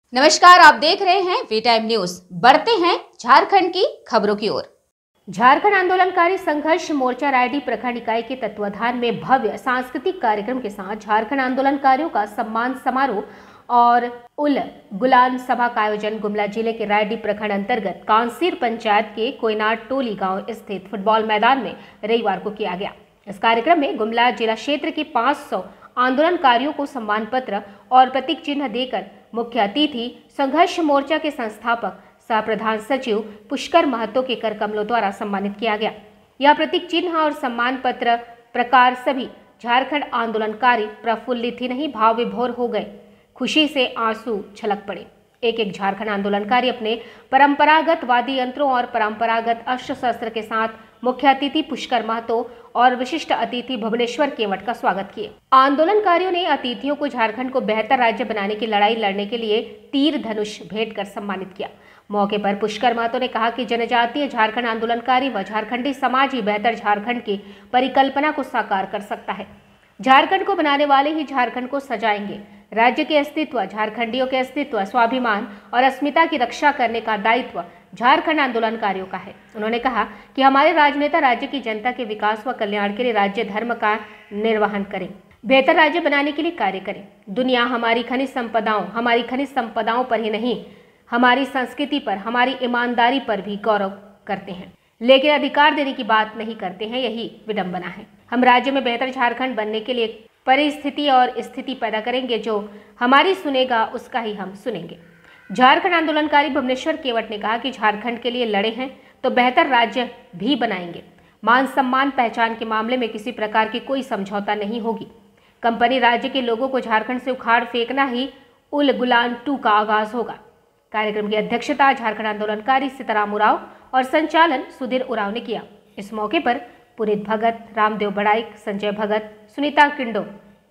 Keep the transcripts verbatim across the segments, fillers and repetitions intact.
नमस्कार, आप देख रहे हैं वी टाइम न्यूज। बढ़ते हैं झारखंड की खबरों की ओर। झारखंड आंदोलनकारी संघर्ष मोर्चा रायडीह प्रखंड इकाई के तत्वाधान में भव्य सांस्कृतिक कार्यक्रम के साथ झारखंड आंदोलनकारियों का सम्मान समारोह और उल गुलान सभा का आयोजन गुमला जिले के रायडीह प्रखंड अंतर्गत कांसीर पंचायत के कोयनाट टोली गांव स्थित फुटबॉल मैदान में रविवार को किया गया। इस कार्यक्रम में गुमला जिला क्षेत्र के पाँच सौ आंदोलनकारियों को सम्मान पत्र और प्रतीक चिन्ह देकर मुख्य अतिथि संघर्ष मोर्चा के संस्थापक सह प्रधान सचिव पुष्कर महतो के कर कमलों द्वारा सम्मानित किया गया। यह प्रतीक चिन्ह और सम्मान पत्र प्रकार सभी झारखंड आंदोलनकारी प्रफुल्लित ही नहीं भाव विभोर हो गए। खुशी से आंसू छलक पड़े। एक एक झारखंड आंदोलनकारी अपने परंपरागत वाद्य यंत्रों और परंपरागत अस्त्र शस्त्र के साथ मुख्य अतिथि पुष्कर महतो और विशिष्ट अतिथि भुवनेश्वर केवट का स्वागत किए। आंदोलनकारियों ने अतिथियों को झारखंड को बेहतर राज्य बनाने की लड़ाई लड़ने के लिए तीर धनुष भेंट कर सम्मानित किया। मौके पर पुष्कर महतो ने कहा कि जनजातीय झारखंड आंदोलनकारी व झारखंडी समाज ही बेहतर झारखंड की परिकल्पना को साकार कर सकता है। झारखंड को बनाने वाले ही झारखंड को सजाएंगे। राज्य के अस्तित्व, झारखंडियों के अस्तित्व, स्वाभिमान और अस्मिता की रक्षा करने का दायित्व झारखंड आंदोलनकारियों का है। उन्होंने कहा कि हमारे राजनेता राज्य की जनता के विकास व कल्याण के लिए राज्य धर्म का निर्वहन करें, बेहतर राज्य बनाने के लिए कार्य करें। दुनिया हमारी खनिज संपदाओं हमारी खनिज संपदाओं पर ही नहीं, हमारी संस्कृति पर, हमारी ईमानदारी पर भी गौरव करते हैं, लेकिन अधिकार देने की बात नहीं करते हैं। यही विडंबना है। हम राज्य में बेहतर झारखंड बनने के लिए परिस्थिति और स्थिति पैदा करेंगे। जो हमारी सुनेगा उसका ही हम सुनेंगे। झारखंड आंदोलनकारी भुवनेश्वर केवट ने कहा कि झारखंड के लिए लड़े हैं तो बेहतर राज्य भी बनाएंगे। मान सम्मान पहचान के मामले में किसी प्रकार की कोई समझौता नहीं होगी। कंपनी राज्य के लोगों को झारखंड से उखाड़ फेंकना ही उल गुलान टू का आगाज होगा। कार्यक्रम की अध्यक्षता झारखंड आंदोलनकारी सीताराम उरांव और संचालन सुधीर उरांव ने किया। इस मौके पर पुनीत भगत, रामदेव बड़ाइक, संजय भगत, सुनीता किंडो,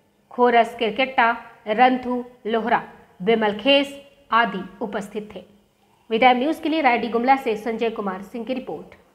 खोरस किरकेट्टा, रंथू लोहरा, विमल खेस आदि उपस्थित थे। वी टाइम न्यूज के लिए रायडीह गुमला से संजय कुमार सिंह की रिपोर्ट।